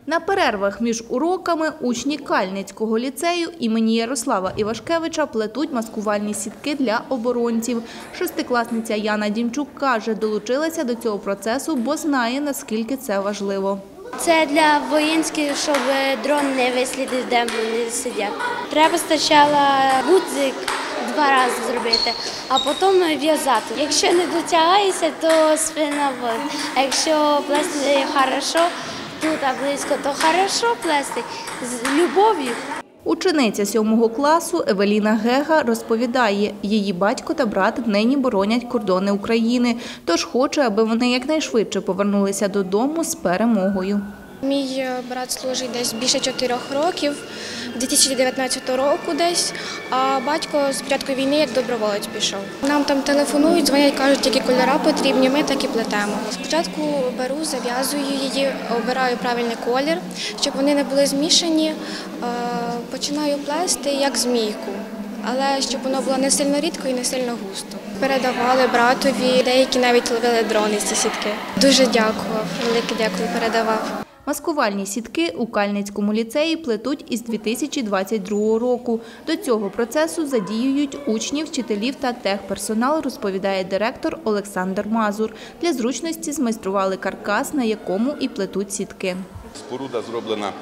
На перервах між уроками учні Кальницького ліцею імені Ярослава Івашкевича плетуть маскувальні сітки для оборонців. Шестикласниця Яна Дімчук каже, долучилася до цього процесу, бо знає, наскільки це важливо. Це для воїнських, щоб дрон не вислідив, де вони сидять. Треба спочатку гудзик 2 рази зробити, а потім в'язати. Якщо не дотягаєшся, то спина болить. А якщо плести добре, тут близько, то добре плести з любов'ю. Учениця 7 класу Евеліна Гега розповідає, її батько та брат нині боронять кордони України, тож хоче, аби вони якнайшвидше повернулися додому з перемогою. Мій брат служить десь більше 4 років, 2019 року десь, а батько з початку війни як доброволець пішов. Нам там телефонують, дзвонять, кажуть, які кольори потрібні, ми так і плетемо. Спочатку беру, зав'язую її, обираю правильний колір, щоб вони не були змішані, починаю плести як змійку, але щоб воно було не сильно рідко і не сильно густо. Передавали братові, деякі навіть ловили дрони з ці сітки. Дуже дякував, велике дякую, передавав. Маскувальні сітки у Кальницькому ліцеї плетуть із 2022 року. До цього процесу задіюють учнів, вчителів та техперсонал, розповідає директор Олександр Мазур. Для зручності змайстрували каркас, на якому і плетуть сітки. Споруда зроблена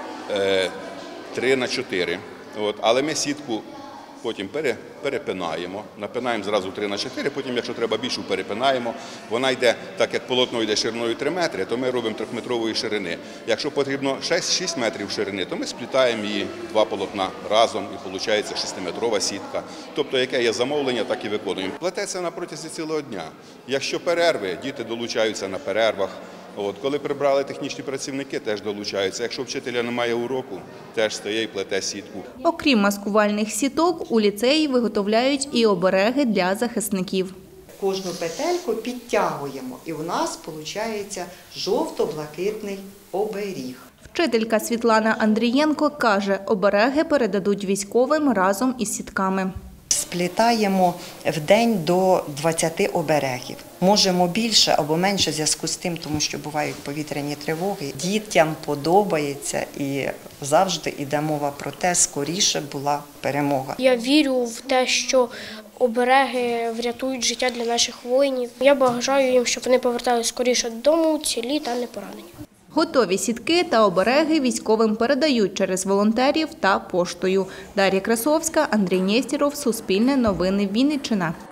3х4, але ми сітку потім перепинаємо, напинаємо зразу 3х4, потім, якщо треба більшу, перепинаємо. Вона йде, так як полотно йде шириною 3 метри, то ми робимо 3-метрової ширини. Якщо потрібно 6 метрів ширини, то ми сплітаємо її 2 полотна разом і виходить 6-метрова сітка. Тобто, яке є замовлення, так і виконуємо. Плететься на протязі цілого дня. Якщо перерви, діти долучаються на перервах. Коли прибрали технічні працівники, теж долучаються. Якщо вчителя немає уроку, теж стає і плете сітку. Окрім маскувальних сіток, у ліцеї виготовляють і обереги для захисників. Кожну петельку підтягуємо, і у нас виходить жовто-блакитний оберіг. Вчителька Світлана Андрієнко каже, обереги передадуть військовим разом із сітками. Сплітаємо в день до 20 оберегів. Можемо більше або менше в зв'язку з тим, тому що бувають повітряні тривоги. Дітям подобається і завжди йде мова про те, скоріше була перемога. Я вірю в те, що обереги врятують життя для наших воїнів. Я бажаю їм, щоб вони поверталися скоріше додому, цілі та не поранені. Готові сітки та обереги військовим передають через волонтерів та поштою. Дар'я Красовська, Андрій Нєстєров, Суспільне новини, Вінниччина.